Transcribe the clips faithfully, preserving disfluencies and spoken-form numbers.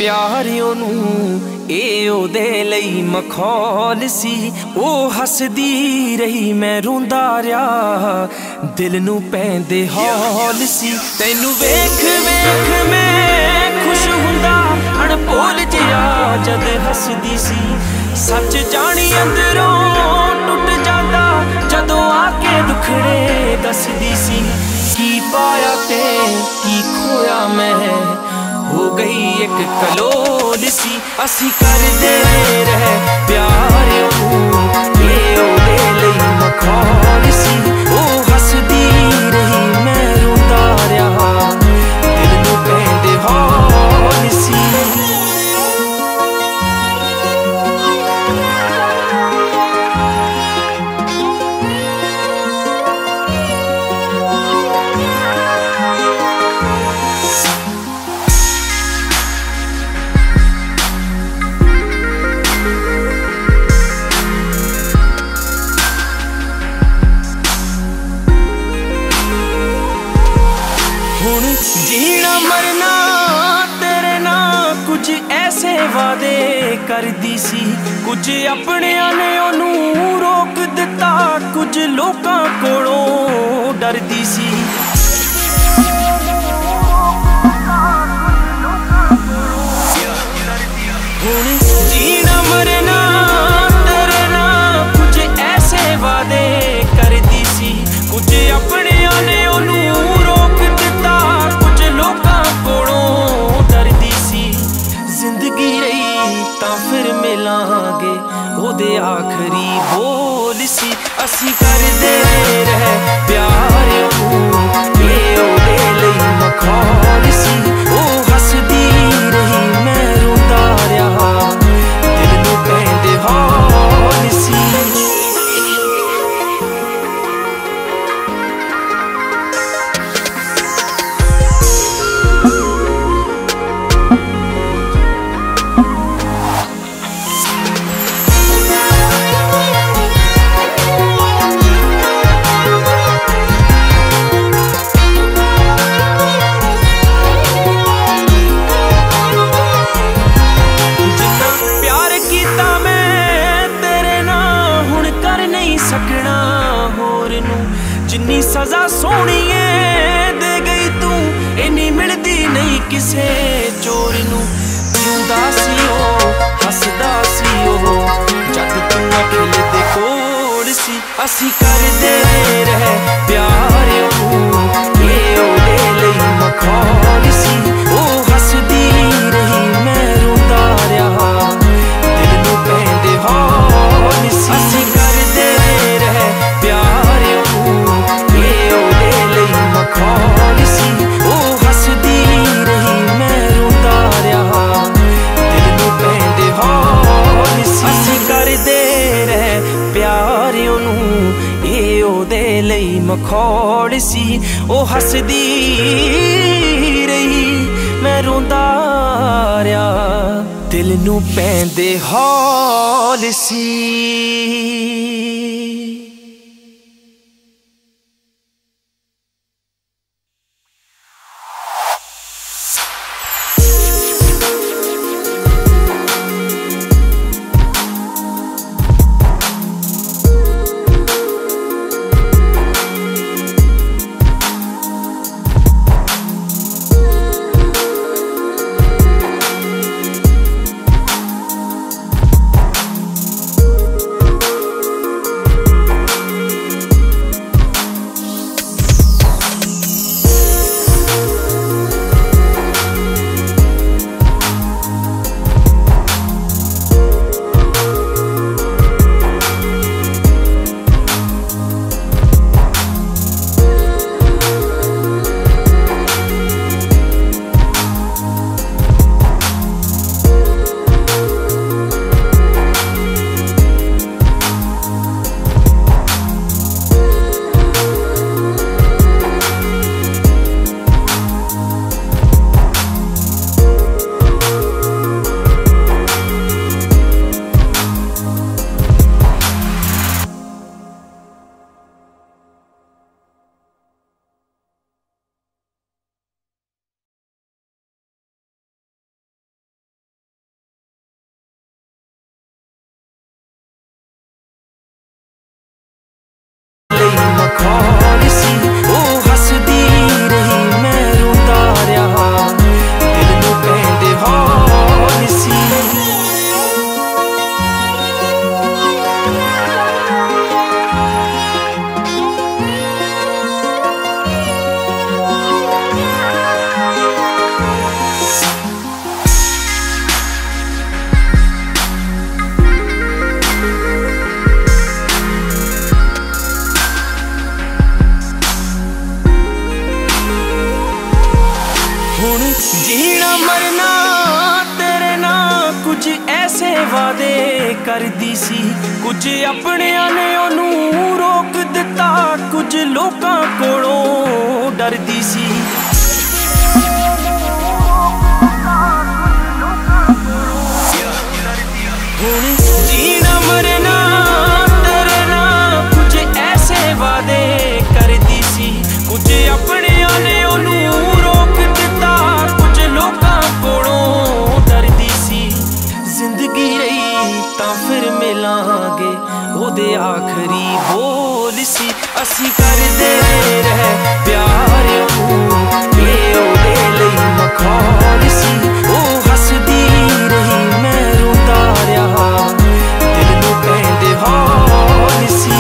प्यारियों नू ए ओदे लई मखौल सी। ओ हसदी रही मैं रोंदा रहा, दिल नू पैंदे हौल सी। तैनू वेख वेख मैं खुश हुंदा, अणभोल जिहा जद हसदी सी। सच जानी अंदरों टुट जांदा, जदों आके दुखड़े दसदी सी। की पाया ते की खोया मैं, हो गई एक कलोल सी। असी करदे रहे प्यार ये ओदे लई मखौल सी। ओ हसदी रही मैं रोंदा रहा, दिल नू पैंदे हौल सी। जीना मरना तेरे ना कुछ ऐसे वादे कर दी सी। कुछ अपने ने ओनू रोक दिता, कुछ लोकां कोलों डरदी सी। हुण जीना मरना तेरे ना कुछ ऐसे वादे कर दी सी। कुछ अपने ने ओनू रोक दिता, कुछ लोकां कोलों डरदी सी। जिंदगी रही तां फिर मिलांगे, ओदे आखरी बोल सी। असी करदे रहे प्यार ये ओदे लई मखौल सी। ओ हसदी रही मैं रोंदा रहा, दिल नू पैंदे हौल सी। जिन्नी सजा सोहनी दे गई तू, इन्नी मिलदी नहीं किसे चोर नू। जिंदा सी ओ हसदा सी ओ, जद तू अखिल दे कोल सी। असी करदे रहे प्यार ये ओदे लई मखौल सी। ओ हसदी रही मैं रोंदा रहा, दिल नू पैंदे हौल सी। असी करदे रहे प्यार मखौल सी। ओ हसदी रही मैं रोंदा रहा, दिल नू पैंदे हौल सी। असी करदे रहे प्यार नू ये ओदे लई मखौल सी। ओ हसदी रही मैं रोंदा रहा, दिल नू पैंदे हौल सी। मखौल सी ओ हसदी रही मैं रोंदा रहा दिल नूं पैंदे हौल सी। जीना मरना तेरे नाल कुछ ऐसे वादे करदी सी कुछ अपनियां ने ओनू रोक दिता कुछ लोकां कोलों डरदी सी। हुण जीना मरना तेरे नाल कुछ ऐसे वादे करदी सी कुछ अपनियां ने ओनू रोक दिता लोकां कोलों डरदी सी। जिंदगी रही तां फिर मिलांगे ओदे आखरी बोल सी असी करदे रहे प्यार ये ओदे लई मखौल सी ओ हसदी रही मैं रोंदा रहा दिल नूं पैंदे हौल सी।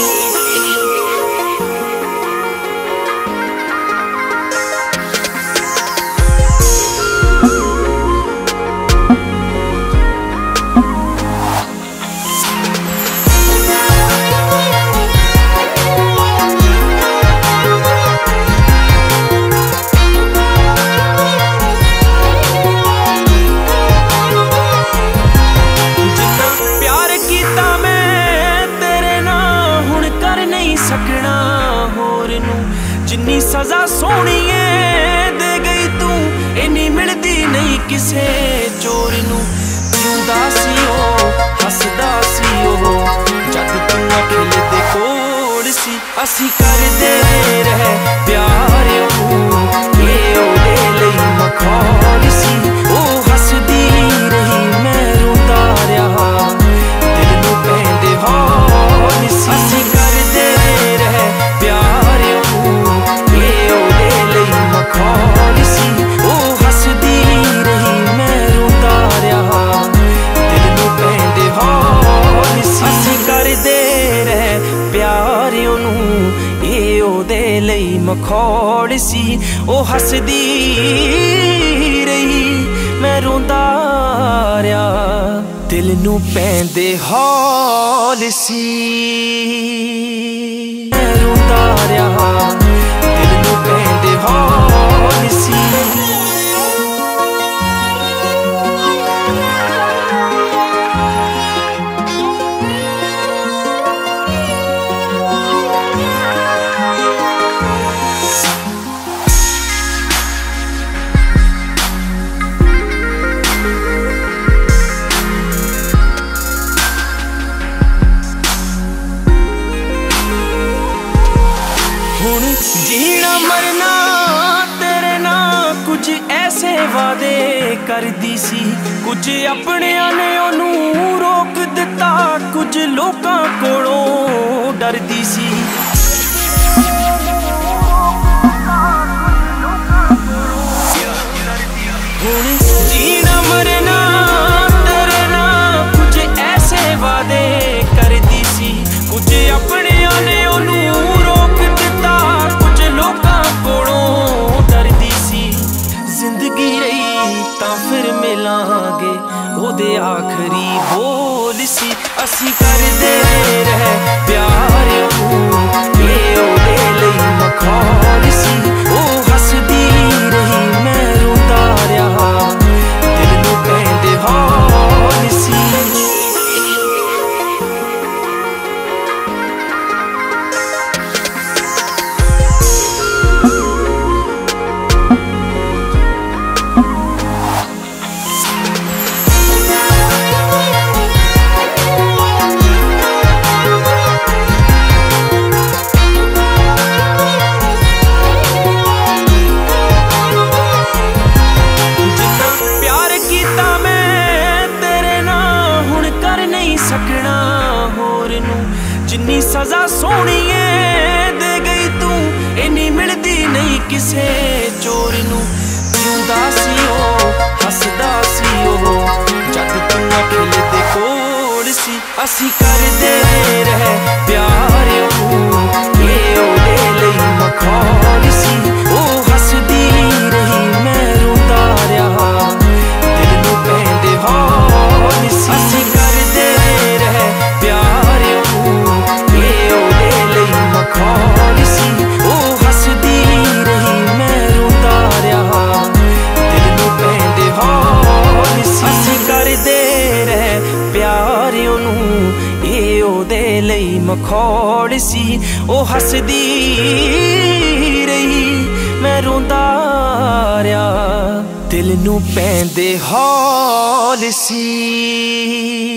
जिन्नी सजा सोहनी दे गई तू इन्नी मिलदी नहीं किसे चोर नू। जिंदा सी ओ हसदा सी ओ जद तू अखिल दे कोल सी असी करदे रहे प्यार ये ओदे लई मखौल सी ओ हसदी रही मैं रोंदा रहा दिल नूं पैंदे हौल सी असी करदे रहे प्यार मखौल सी ओ हसदी रही मैं रोंदा रहा दिल नूं पैंदे हौल सी असी करदे रहे प्यार ओनू ये ओदे लई मखौल सी ओ हसदी रही मैं रोंदा रहा दिल नूं पैंदे हौल सी मैं रोंदा रहा दिल नूं पैंदे हौल सी। जीना मरना तेरे नाल कुछ ऐसे वादे करदी सी कुछ अपनियां ने ओनू रोक दिता कुछ लोकां कोलों डरदी सी। हुण जीना मरना तेरे नाल कुछ ऐसे वादे करदी सी कुछ अपनियां ने ओनू रोक दिता कुछ लोकां कोलों डरदी सी। जिंदगी रही तां फिर मिलांगे ओदे आखरी बोल सी असी करदे रहे प्यार ये ओदे लई मखौल सी ओ हसदी रही मैं रोंदा रहा दिल नूं पैंदे हौल सी। सकना होर नू जिन्नी सजा सोहनी किसे चोर नू जिउंदा सी ओ हसदा सी ओ जद तू अखिल दे कोल सी असी करदे रहे प्यार ए ओदे लई मखौल सी ओ हसदी रही मैं रोंदा रहा दिल नू पैंदे हौल सी असी करदे रहे प्यार ए ओदे लई मखौल सी ओ हसदी रही मैं रोंदा रहा दिल नू पैंदे हौल सी असी करदे रहे प्यार ए ओदे लई मखौल सी ओ हसदी रही मैं रोंदा रहा दिल नू पैंदे हौल सी।